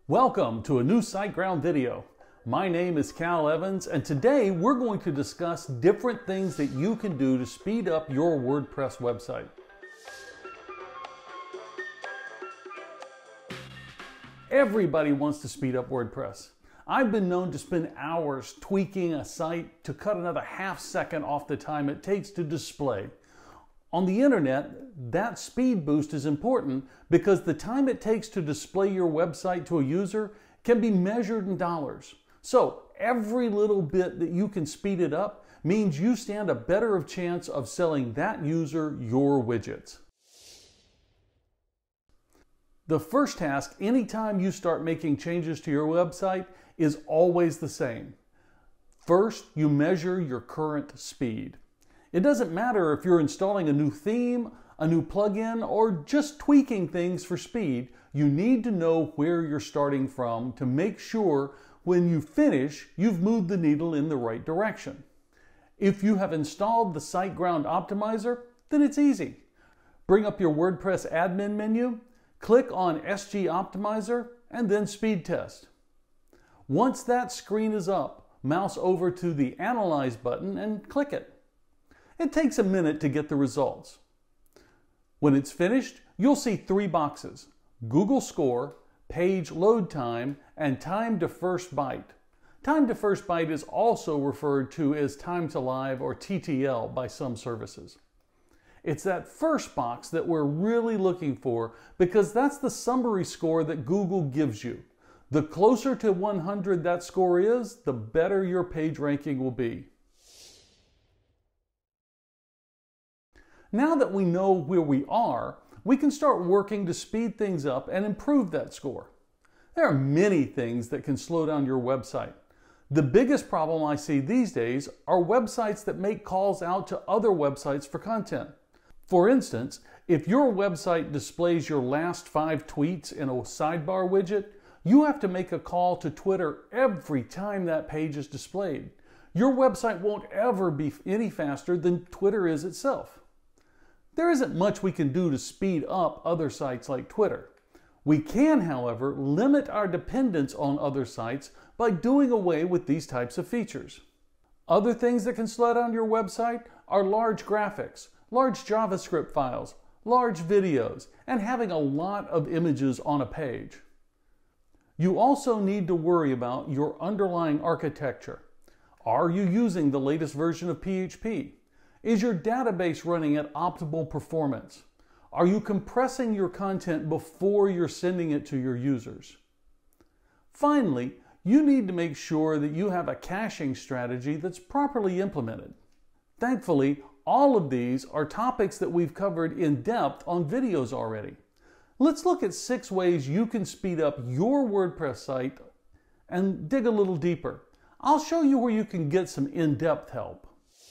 Welcome to a new SiteGround video. My name is Cal Evans, and today we're going to discuss different things that you can do to speed up your WordPress website. Everybody wants to speed up WordPress. I've been known to spend hours tweaking a site to cut another half second off the time it takes to display. On the internet, that speed boost is important because the time it takes to display your website to a user can be measured in dollars. So every little bit that you can speed it up means you stand a better chance of selling that user your widgets. The first task anytime you start making changes to your website is always the same. First, you measure your current speed. It doesn't matter if you're installing a new theme, a new plugin, or just tweaking things for speed. You need to know where you're starting from to make sure when you finish, you've moved the needle in the right direction. If you have installed the SiteGround optimizer, then it's easy. Bring up your WordPress admin menu, click on SG Optimizer, and then speed test. Once that screen is up, mouse over to the Analyze button and click it. It takes a minute to get the results. When it's finished, you'll see three boxes: Google Score, Page Load Time, and Time to First Byte. Time to First Byte is also referred to as Time to Live or TTL by some services. It's that first box that we're really looking for because that's the summary score that Google gives you. The closer to 100 that score is, the better your page ranking will be. Now that we know where we are, we can start working to speed things up and improve that score. There are many things that can slow down your website. The biggest problem I see these days are websites that make calls out to other websites for content. For instance, if your website displays your last 5 tweets in a sidebar widget, you have to make a call to Twitter every time that page is displayed. Your website won't ever be any faster than Twitter is itself. There isn't much we can do to speed up other sites like Twitter. We can, however, limit our dependence on other sites by doing away with these types of features. Other things that can slow down your website are large graphics, large JavaScript files, large videos, and having a lot of images on a page. You also need to worry about your underlying architecture. Are you using the latest version of PHP? Is your database running at optimal performance? Are you compressing your content before you're sending it to your users? Finally, you need to make sure that you have a caching strategy that's properly implemented. Thankfully, all of these are topics that we've covered in depth on videos already. Let's look at 6 ways you can speed up your WordPress site and dig a little deeper. I'll show you where you can get some in-depth help.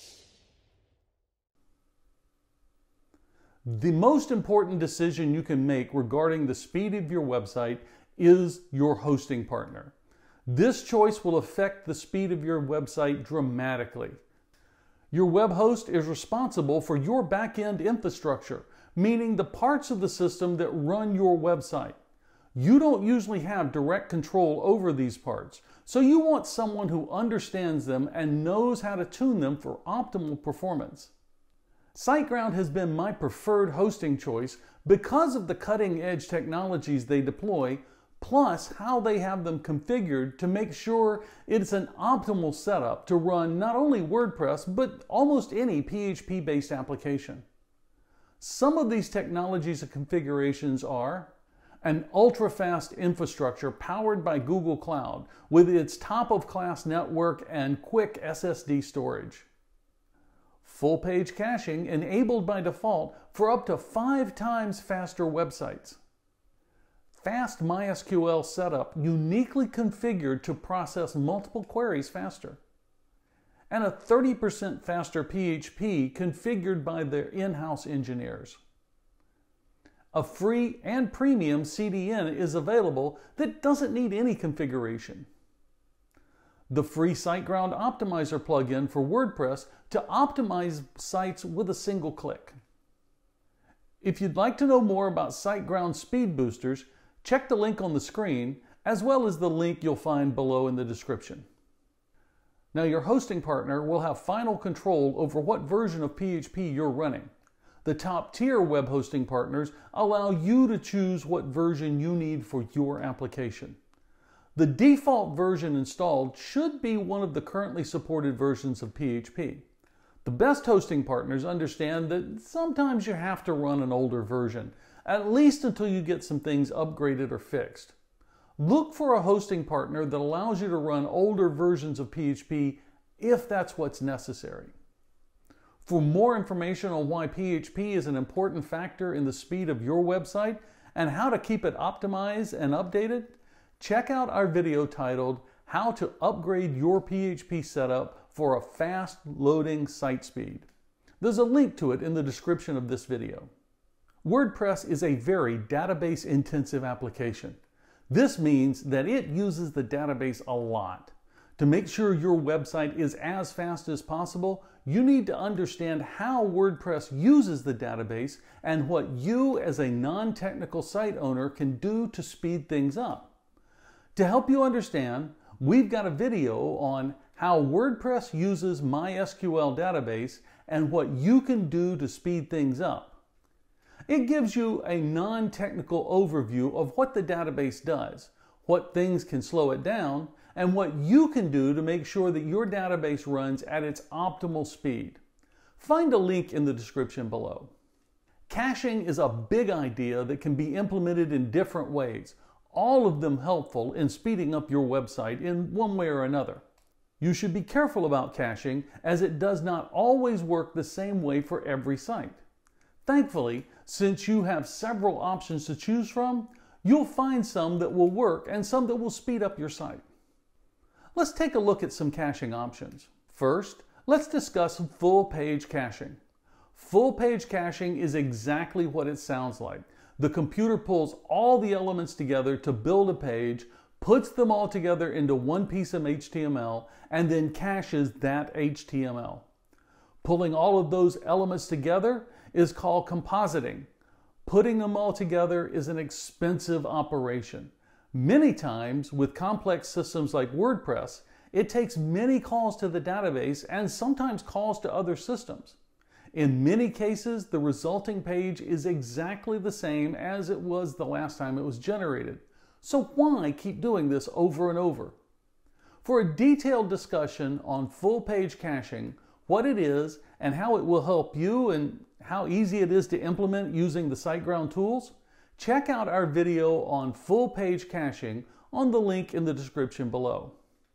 The most important decision you can make regarding the speed of your website is your hosting partner. This choice will affect the speed of your website dramatically. Your web host is responsible for your back-end infrastructure, meaning the parts of the system that run your website. You don't usually have direct control over these parts, so you want someone who understands them and knows how to tune them for optimal performance. SiteGround has been my preferred hosting choice because of the cutting-edge technologies they deploy, plus how they have them configured to make sure it's an optimal setup to run not only WordPress, but almost any PHP-based application. Some of these technologies and configurations are an ultra-fast infrastructure powered by Google Cloud with its top-of-class network and quick SSD storage. Full page caching enabled by default for up to 5 times faster websites. Fast MySQL setup uniquely configured to process multiple queries faster. And a 30% faster PHP configured by their in-house engineers. A free and premium CDN is available that doesn't need any configuration. The free SiteGround Optimizer plugin for WordPress to optimize sites with a single click. If you'd like to know more about SiteGround speed boosters, check the link on the screen as well as the link you'll find below in the description. Now, your hosting partner will have final control over what version of PHP you're running. The top-tier web hosting partners allow you to choose what version you need for your application. The default version installed should be one of the currently supported versions of PHP. The best hosting partners understand that sometimes you have to run an older version, at least until you get some things upgraded or fixed. Look for a hosting partner that allows you to run older versions of PHP if that's what's necessary. For more information on why PHP is an important factor in the speed of your website and how to keep it optimized and updated, check out our video titled How to Upgrade Your PHP Setup for a Fast Loading Site Speed. There's a link to it in the description of this video. WordPress is a very database-intensive application. This means that it uses the database a lot. To make sure your website is as fast as possible, you need to understand how WordPress uses the database and what you as a non-technical site owner can do to speed things up. To help you understand, we've got a video on how WordPress uses MySQL database and what you can do to speed things up. It gives you a non-technical overview of what the database does, what things can slow it down, and what you can do to make sure that your database runs at its optimal speed. Find a link in the description below. Caching is a big idea that can be implemented in different ways, all of them helpful in speeding up your website in one way or another. You should be careful about caching, as it does not always work the same way for every site. Thankfully, since you have several options to choose from, you'll find some that will work and some that will speed up your site. Let's take a look at some caching options. First, let's discuss full page caching. Full page caching is exactly what it sounds like. The computer pulls all the elements together to build a page, puts them all together into one piece of HTML, and then caches that HTML. Pulling all of those elements together is called compositing. Putting them all together is an expensive operation. Many times, with complex systems like WordPress, it takes many calls to the database and sometimes calls to other systems. In many cases, the resulting page is exactly the same as it was the last time it was generated. So why keep doing this over and over? For a detailed discussion on full page caching, what it is and how it will help you and how easy it is to implement using the SiteGround tools, check out our video on full page caching on the link in the description below.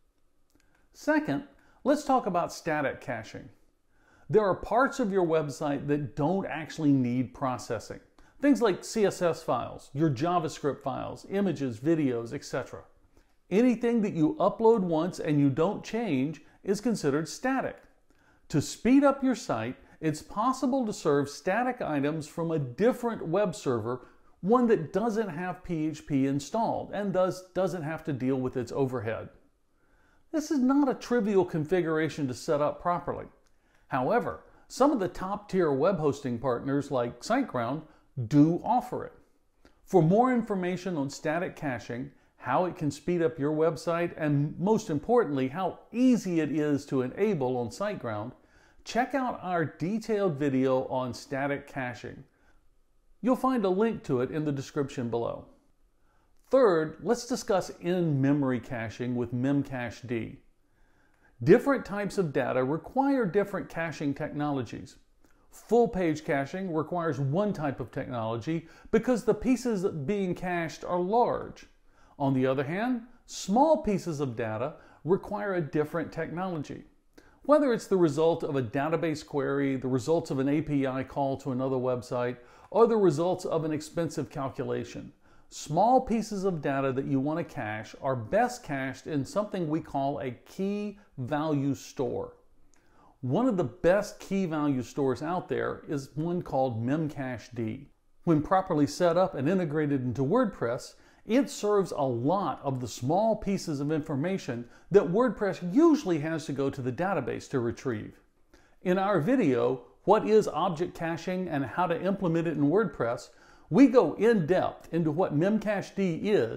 Second, let's talk about static caching. There are parts of your website that don't actually need processing. Things like CSS files, your JavaScript files, images, videos, etc. Anything that you upload once and you don't change is considered static. To speed up your site, it's possible to serve static items from a different web server, one that doesn't have PHP installed and thus doesn't have to deal with its overhead. This is not a trivial configuration to set up properly. However, some of the top-tier web hosting partners like SiteGround do offer it. For more information on static caching, how it can speed up your website, and most importantly, how easy it is to enable on SiteGround, check out our detailed video on static caching. You'll find a link to it in the description below. Third, let's discuss in-memory caching with Memcached. Different types of data require different caching technologies. Full page caching requires one type of technology because the pieces being cached are large. On the other hand, small pieces of data require a different technology. Whether it's the result of a database query, the results of an API call to another website, or the results of an expensive calculation, small pieces of data that you want to cache are best cached in something we call a key value store. One of the best key value stores out there is one called Memcached. When properly set up and integrated into WordPress, it serves a lot of the small pieces of information that WordPress usually has to go to the database to retrieve. In our video, What is Object Caching and How to Implement It in WordPress, we go in depth into what Memcached is,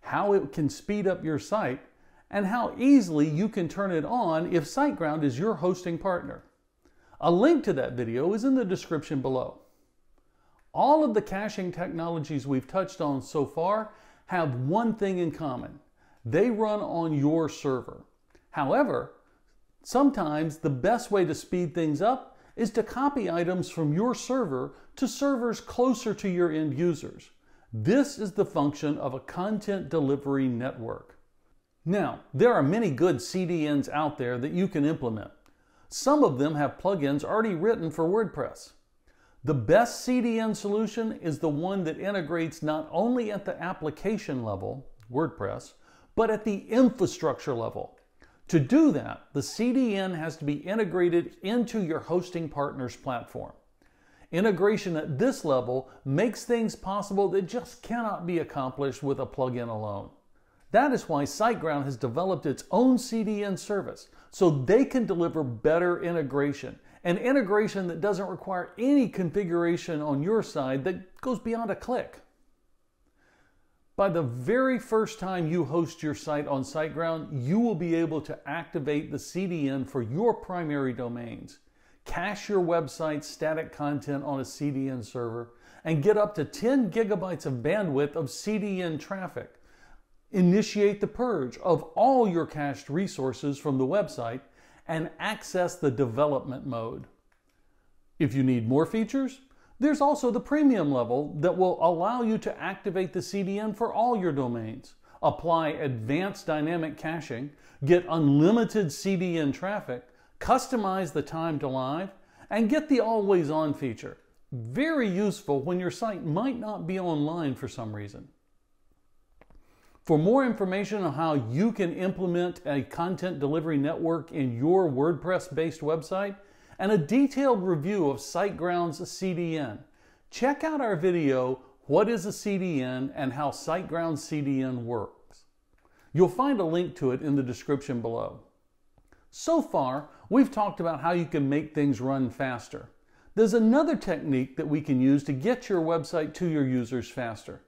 how it can speed up your site, and how easily you can turn it on if SiteGround is your hosting partner. A link to that video is in the description below. All of the caching technologies we've touched on so far have one thing in common. They run on your server. However, sometimes the best way to speed things up is to copy items from your server to servers closer to your end users. This is the function of a content delivery network. Now, there are many good CDNs out there that you can implement. Some of them have plugins already written for WordPress. The best CDN solution is the one that integrates not only at the application level, WordPress, but at the infrastructure level. To do that, the CDN has to be integrated into your hosting partner's platform. Integration at this level makes things possible that just cannot be accomplished with a plugin alone. That is why SiteGround has developed its own CDN service, so they can deliver better integration, an integration that doesn't require any configuration on your side that goes beyond a click. By the very first time you host your site on SiteGround, you will be able to activate the CDN for your primary domains, cache your website's static content on a CDN server, and get up to 10 gigabytes of bandwidth of CDN traffic. Initiate the purge of all your cached resources from the website and access the development mode. If you need more features, there's also the premium level that will allow you to activate the CDN for all your domains, apply advanced dynamic caching, get unlimited CDN traffic, customize the time to live, and get the always on feature. Very useful when your site might not be online for some reason. For more information on how you can implement a content delivery network in your WordPress-based website and a detailed review of SiteGround's CDN, check out our video, What is a CDN and how SiteGround CDN works. You'll find a link to it in the description below. So far, we've talked about how you can make things run faster. There's another technique that we can use to get your website to your users faster.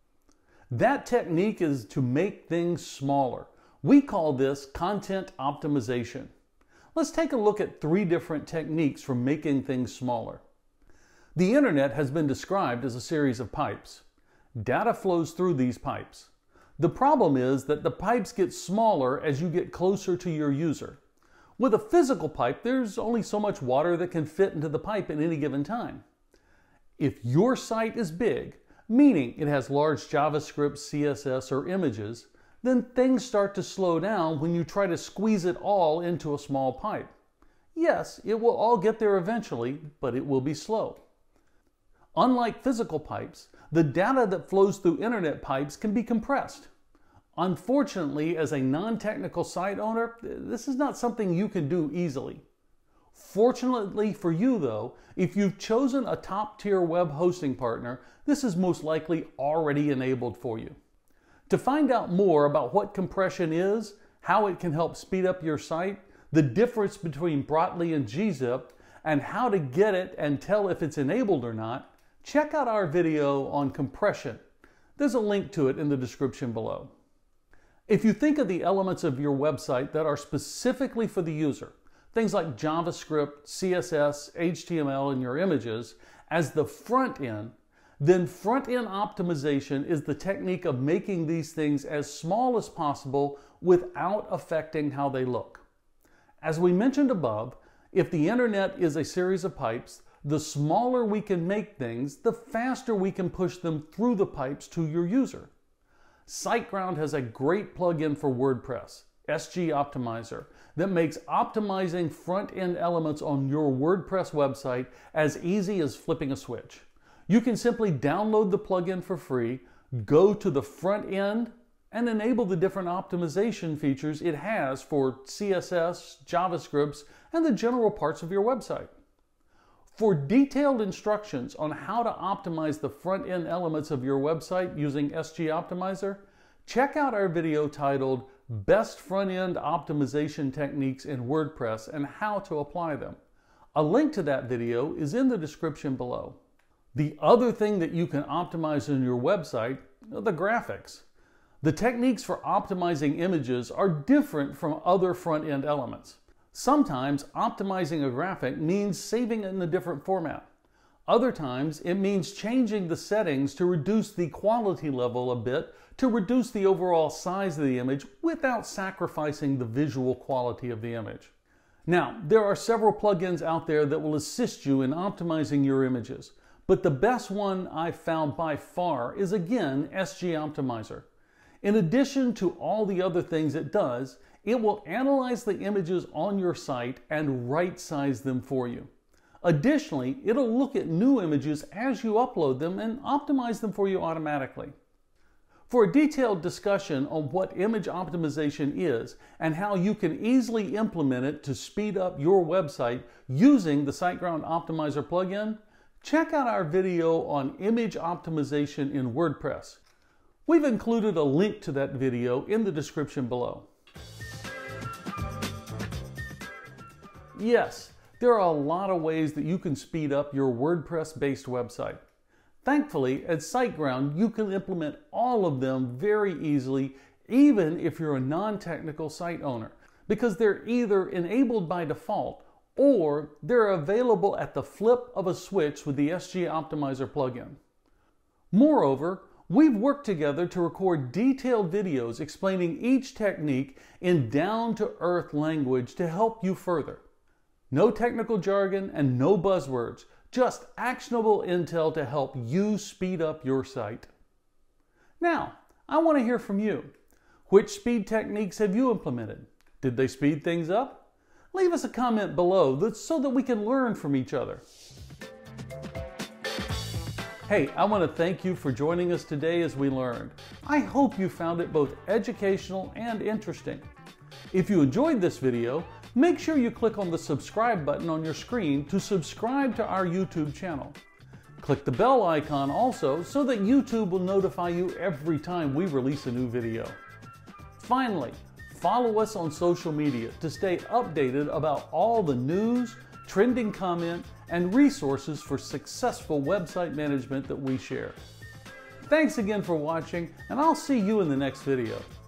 That technique is to make things smaller. We call this content optimization. Let's take a look at 3 different techniques for making things smaller. The internet has been described as a series of pipes. Data flows through these pipes. The problem is that the pipes get smaller as you get closer to your user. With a physical pipe, there's only so much water that can fit into the pipe at any given time. If your site is big, meaning it has large JavaScript, CSS, or images, then things start to slow down when you try to squeeze it all into a small pipe. Yes, it will all get there eventually, but it will be slow. Unlike physical pipes, the data that flows through internet pipes can be compressed. Unfortunately, as a non-technical site owner, this is not something you can do easily. Fortunately for you though, if you've chosen a top-tier web hosting partner, this is most likely already enabled for you. To find out more about what compression is, how it can help speed up your site, the difference between Brotli and gzip, and how to get it and tell if it's enabled or not, check out our video on compression. There's a link to it in the description below. If you think of the elements of your website that are specifically for the user, things like JavaScript, CSS, HTML, and your images as the front end, then front-end optimization is the technique of making these things as small as possible without affecting how they look. As we mentioned above, if the internet is a series of pipes, the smaller we can make things, the faster we can push them through the pipes to your user. SiteGround has a great plugin for WordPress, SG Optimizer, that makes optimizing front-end elements on your WordPress website as easy as flipping a switch. You can simply download the plugin for free, go to the front end, and enable the different optimization features it has for CSS, JavaScript, and the general parts of your website. For detailed instructions on how to optimize the front-end elements of your website using SG Optimizer, check out our video titled Best Front-End Optimization Techniques in WordPress and How to Apply Them. A link to that video is in the description below. The other thing that you can optimize on your website are the graphics. The techniques for optimizing images are different from other front-end elements. Sometimes optimizing a graphic means saving it in a different format. Other times it means changing the settings to reduce the quality level a bit to reduce the overall size of the image without sacrificing the visual quality of the image. Now, there are several plugins out there that will assist you in optimizing your images, but the best one I've found by far is again SG Optimizer. In addition to all the other things it does, it will analyze the images on your site and right-size them for you. Additionally, it'll look at new images as you upload them and optimize them for you automatically. For a detailed discussion on what image optimization is and how you can easily implement it to speed up your website using the SiteGround Optimizer plugin, check out our video on image optimization in WordPress. We've included a link to that video in the description below. Yes, there are a lot of ways that you can speed up your WordPress-based website. Thankfully, at SiteGround, you can implement all of them very easily, even if you're a non-technical site owner, because they're either enabled by default or they're available at the flip of a switch with the SG Optimizer plugin. Moreover, we've worked together to record detailed videos explaining each technique in down-to-earth language to help you further. No technical jargon and no buzzwords, just actionable intel to help you speed up your site. Now, I want to hear from you. Which speed techniques have you implemented? Did they speed things up? Leave us a comment below so that we can learn from each other. Hey, I want to thank you for joining us today as we learned. I hope you found it both educational and interesting. If you enjoyed this video, make sure you click on the subscribe button on your screen to subscribe to our YouTube channel. Click the bell icon also so that YouTube will notify you every time we release a new video. Finally, follow us on social media to stay updated about all the news, trending comment, and resources for successful website management that we share. Thanks again for watching, and I'll see you in the next video.